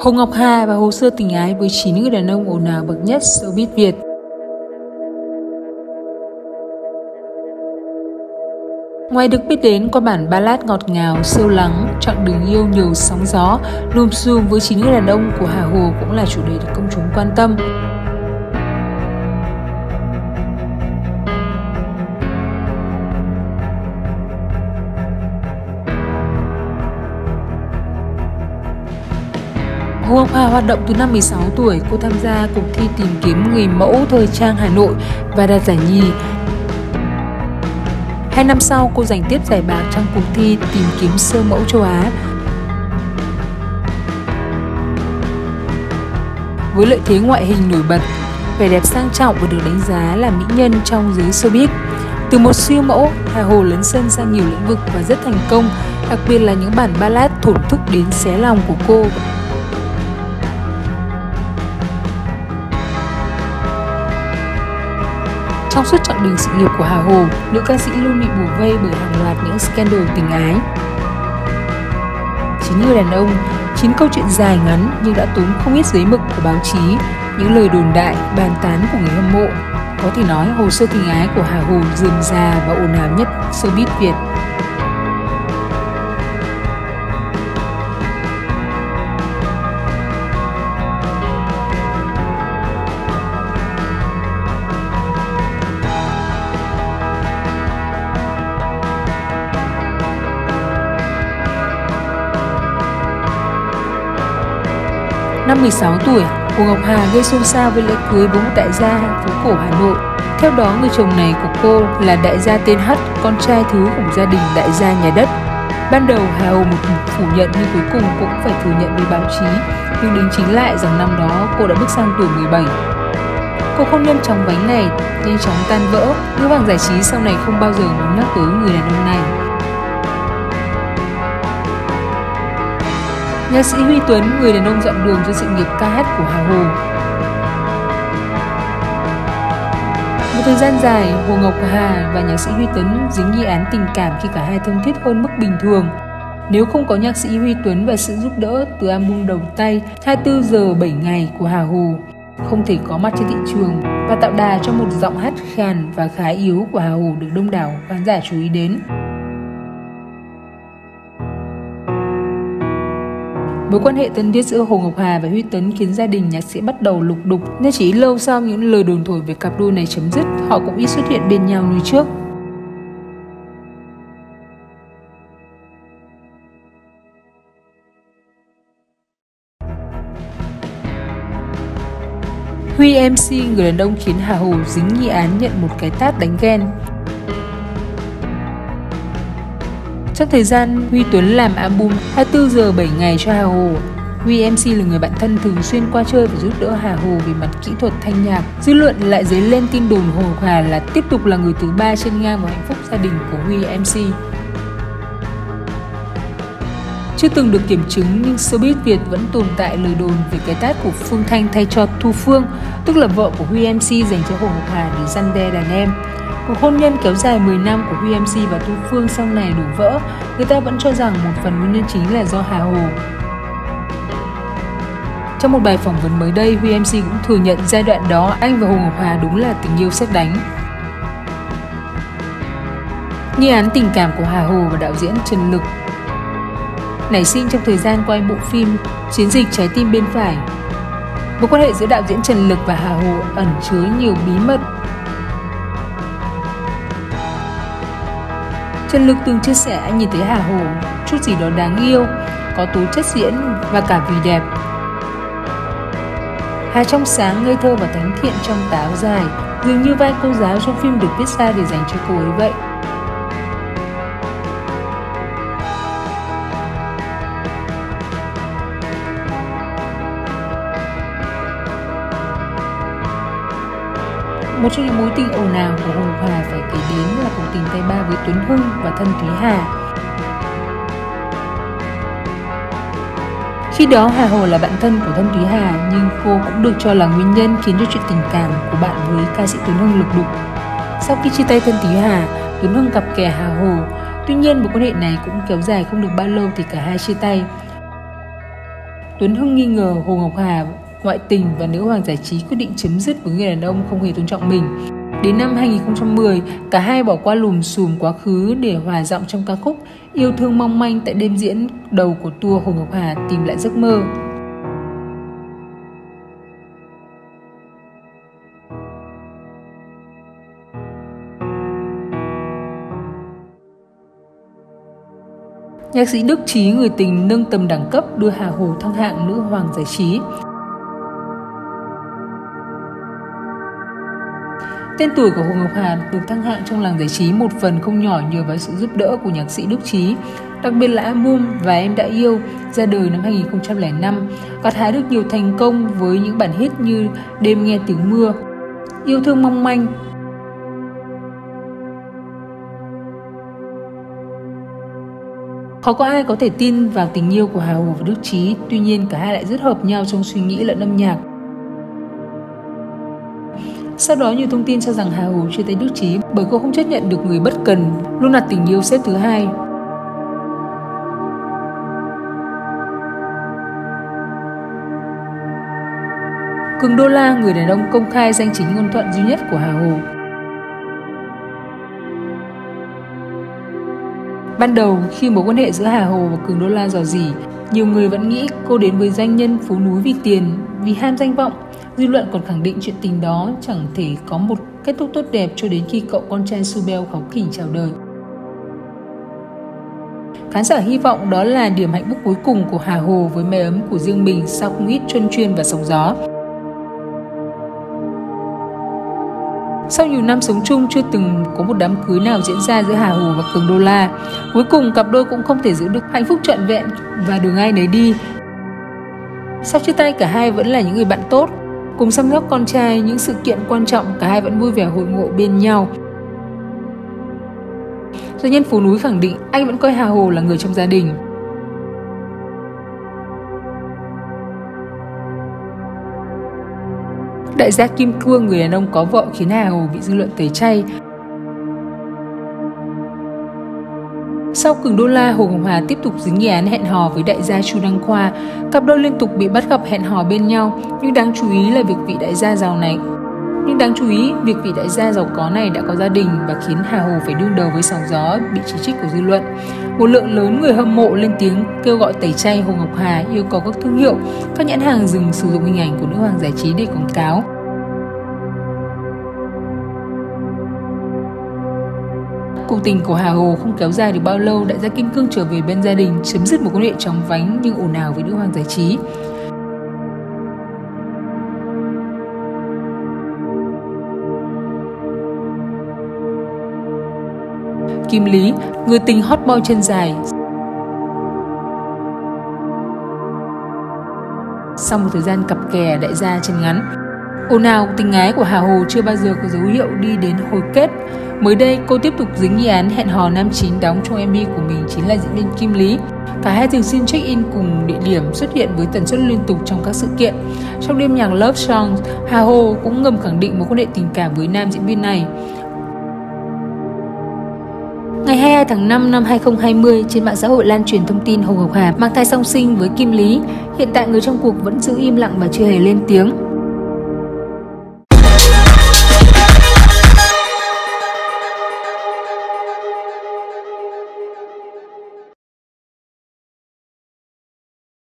Hồ Ngọc Hà và hồ sơ tình ái với 9 người đàn ông ồn ào bậc nhất showbiz Việt. Ngoài được biết đến qua bản ballad ngọt ngào, sâu lắng, chặng đường yêu nhiều sóng gió, lùm xùm với 9 người đàn ông của Hà Hồ cũng là chủ đề được công chúng quan tâm. Hồ Ngọc Hà hoạt động từ năm 16 tuổi, cô tham gia cuộc thi tìm kiếm người mẫu thời trang Hà Nội và đạt giải nhì. 2 năm sau, cô giành tiếp giải bạc trong cuộc thi tìm kiếm siêu mẫu châu Á. Với lợi thế ngoại hình nổi bật, vẻ đẹp sang trọng và được đánh giá là mỹ nhân trong giới showbiz. Từ một siêu mẫu, Hà Hồ lấn sân sang nhiều lĩnh vực và rất thành công, đặc biệt là những bản ballad thổn thức đến xé lòng của cô. Trong suốt chặng đường sự nghiệp của Hà Hồ, nữ ca sĩ luôn bị bủa vây bởi hàng loạt những scandal tình ái. 9 người đàn ông, 9 câu chuyện dài ngắn nhưng đã tốn không ít giấy mực của báo chí, những lời đồn đại, bàn tán của người hâm mộ. Có thể nói hồ sơ tình ái của Hà Hồ rườm rà và ồn ào nhất showbiz Việt. Năm 16 tuổi, Hồ Ngọc Hà gây xôn xao với lễ cưới với một đại gia phố cổ Hà Nội. Theo đó, người chồng này của cô là đại gia tên H, con trai thứ của gia đình đại gia nhà đất. Ban đầu Hà Hồ một mực phủ nhận nhưng cuối cùng cũng phải thừa nhận với báo chí, nhưng đính chính lại rằng năm đó cô đã bước sang tuổi 17. Cuộc hôn nhân chóng vánh này nhanh chóng tan vỡ, nữ hoàng giải trí sau này không bao giờ muốn nhắc tới người đàn ông này. Nhạc sĩ Huy Tuấn, người đàn ông dọn đường cho sự nghiệp ca hát của Hà Hồ. Một thời gian dài, Hồ Ngọc Hà và nhạc sĩ Huy Tuấn dính nghi án tình cảm khi cả hai thân thiết hơn mức bình thường. Nếu không có nhạc sĩ Huy Tuấn và sự giúp đỡ từ album đầu tay 24 giờ 7 ngày của Hà Hồ, không thể có mặt trên thị trường và tạo đà cho một giọng hát khàn và khá yếu của Hà Hồ được đông đảo khán giả chú ý đến. Mối quan hệ thân thiết giữa Hồ Ngọc Hà và Huy Tuấn khiến gia đình nhạc sĩ bắt đầu lục đục, nên chỉ lâu sau những lời đồn thổi về cặp đôi này chấm dứt, họ cũng ít xuất hiện bên nhau như trước. Huy MC, người đàn ông khiến Hà Hồ dính nghi án nhận một cái tát đánh ghen. Trong thời gian Huy Tuấn làm album 24 giờ 7 ngày cho Hà Hồ, Huy MC là người bạn thân thường xuyên qua chơi và giúp đỡ Hà Hồ về mặt kỹ thuật thanh nhạc. Dư luận lại dấy lên tin đồn Hồ Ngọc Hà là tiếp tục là người thứ ba trên ngang vào hạnh phúc gia đình của Huy MC. Chưa từng được kiểm chứng nhưng showbiz Việt vẫn tồn tại lời đồn về cái tát của Phương Thanh thay cho Thu Phương, tức là vợ của Huy MC dành cho Hồ Ngọc Hà để răn đe đàn em. Cuộc hôn nhân kéo dài 10 năm của Huy MC và Thu Phương sau này đổ vỡ, người ta vẫn cho rằng một phần nguyên nhân chính là do Hà Hồ. Trong một bài phỏng vấn mới đây, Huy MC cũng thừa nhận giai đoạn đó anh và Hồ Ngọc Hà đúng là tình yêu sét đánh. Nghi án tình cảm của Hà Hồ và đạo diễn Trần Lực nảy sinh trong thời gian quay bộ phim Chiến dịch Trái tim bên phải. Mối quan hệ giữa đạo diễn Trần Lực và Hà Hồ ẩn chứa nhiều bí mật. Trần Lực từng chia sẻ anh nhìn thấy Hà Hồ chút gì đó đáng yêu, có tố chất diễn và cả vì đẹp. Hà trong sáng, ngây thơ và thánh thiện trong tà áo dài, dường như vai cô giáo trong phim được viết ra để dành cho cô ấy vậy. Một trong những mối tình ồn ào của Hồ Ngọc Hà phải kể đến là cuộc tình tay ba với Tuấn Hưng và thân Thúy Hà. Khi đó Hà Hồ là bạn thân của thân Thúy Hà, nhưng cô cũng được cho là nguyên nhân khiến cho chuyện tình cảm của bạn với ca sĩ Tuấn Hưng lục đục. Sau khi chia tay thân Thúy Hà, Tuấn Hưng gặp kè Hà Hồ. Tuy nhiên mối quan hệ này cũng kéo dài không được bao lâu thì cả hai chia tay. Tuấn Hưng nghi ngờ Hồ Ngọc Hà ngoại tình và nữ hoàng giải trí quyết định chấm dứt với người đàn ông không hề tôn trọng mình. Đến năm 2010, cả hai bỏ qua lùm xùm quá khứ để hòa giọng trong ca khúc Yêu Thương Mong Manh tại đêm diễn đầu của tour Hồ Ngọc Hà Tìm Lại Giấc Mơ. Nhạc sĩ Đức Trí người tình nâng tầm đẳng cấp đưa Hà Hồ thăng hạng nữ hoàng giải trí. Tên tuổi của Hồ Ngọc Hà được thăng hạng trong làng giải trí một phần không nhỏ nhờ vào sự giúp đỡ của nhạc sĩ Đức Trí. Đặc biệt là album Và Em Đã Yêu ra đời năm 2005, gặt hái được nhiều thành công với những bản hit như Đêm Nghe Tiếng Mưa, Yêu Thương Mong Manh. Khó có ai có thể tin vào tình yêu của Hà Hồ và Đức Trí, tuy nhiên cả hai lại rất hợp nhau trong suy nghĩ lẫn âm nhạc. Sau đó nhiều thông tin cho rằng Hà Hồ chia tay Đức Trí bởi cô không chấp nhận được người bất cần, luôn đặt tình yêu xếp thứ hai. Cường Đô La, người đàn ông công khai danh chính ngôn thuận duy nhất của Hà Hồ. Ban đầu, khi mối quan hệ giữa Hà Hồ và Cường Đô La rò rỉ, nhiều người vẫn nghĩ cô đến với doanh nhân phố núi vì tiền, vì ham danh vọng. Dư luận còn khẳng định chuyện tình đó chẳng thể có một kết thúc tốt đẹp cho đến khi cậu con trai Subel kháu khỉnh chào đời. Khán giả hy vọng đó là điểm hạnh phúc cuối cùng của Hà Hồ với mái ấm của riêng mình sau không ít truân chuyên và sóng gió. Sau nhiều năm sống chung chưa từng có một đám cưới nào diễn ra giữa Hà Hồ và Cường Đô La. Cuối cùng cặp đôi cũng không thể giữ được hạnh phúc trọn vẹn và đường ai nấy đi. Sau chia tay cả hai vẫn là những người bạn tốt, cùng chăm sóc con trai, những sự kiện quan trọng cả hai vẫn vui vẻ hội ngộ bên nhau. Doanh nhân phố núi khẳng định anh vẫn coi Hà Hồ là người trong gia đình. Đại gia Kim Cương, người đàn ông có vợ khiến Hà Hồ bị dư luận tẩy chay. Sau Cường Đô La, Hồ Ngọc Hà tiếp tục dính nghi án hẹn hò với đại gia Chu Đăng Khoa. Cặp đôi liên tục bị bắt gặp hẹn hò bên nhau, nhưng đáng chú ý việc vị đại gia giàu có này đã có gia đình và khiến Hà Hồ phải đương đầu với sóng gió bị chỉ trích của dư luận. Một lượng lớn người hâm mộ lên tiếng kêu gọi tẩy chay Hồ Ngọc Hà, yêu cầu các thương hiệu, các nhãn hàng dừng sử dụng hình ảnh của nữ hoàng giải trí để quảng cáo. Cuộc tình của Hà Hồ không kéo dài được bao lâu, đại gia Kim Cương trở về bên gia đình, chấm dứt một quan hệ chóng vánh nhưng ồn ào với nữ hoàng giải trí. Kim Lý, người tình hot boy chân dài. Sau một thời gian cặp kè đại gia chân ngắn, ồn ào tình ái của Hà Hồ chưa bao giờ có dấu hiệu đi đến hồi kết. Mới đây, cô tiếp tục dính nghi án hẹn hò nam chính đóng trong MV của mình chính là diễn viên Kim Lý. Cả hai thường xuyên check-in cùng địa điểm, xuất hiện với tần suất liên tục trong các sự kiện. Trong đêm nhạc Love Songs, Hà Hồ cũng ngầm khẳng định mối quan hệ tình cảm với nam diễn viên này. Ngày 22 tháng 5 năm 2020, trên mạng xã hội lan truyền thông tin Hồ Ngọc Hà mang thai song sinh với Kim Lý. Hiện tại người trong cuộc vẫn giữ im lặng và chưa hề lên tiếng.